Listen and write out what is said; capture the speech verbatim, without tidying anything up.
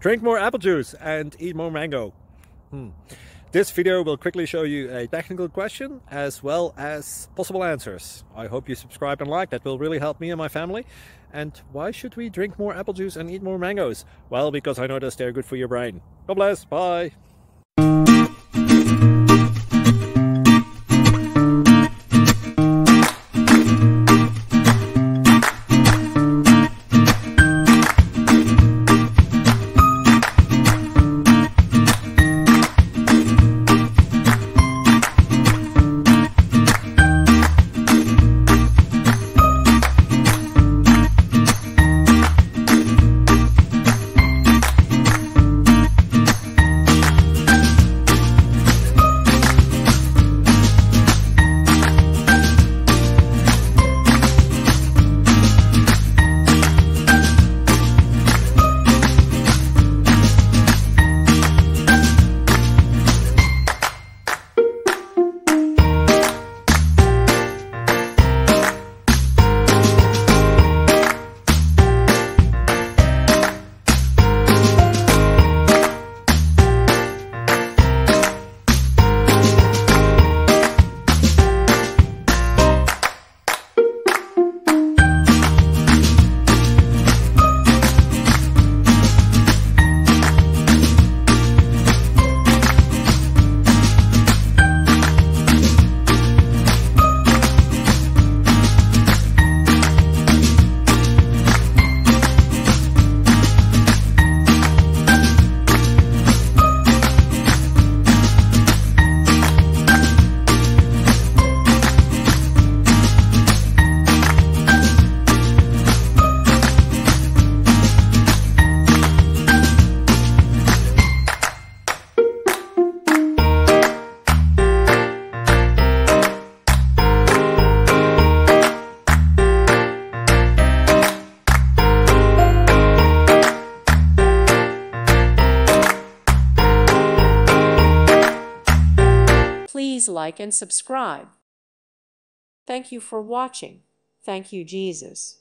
Drink more apple juice and eat more mango. Hmm. This video will quickly show you a technical question as well as possible answers. I hope you subscribe and like, that will really help me and my family. And why should we drink more apple juice and eat more mangoes? Well, because I noticed they're good for your brain. God bless, bye! Please like and subscribe. Thank you for watching. Thank you, Jesus.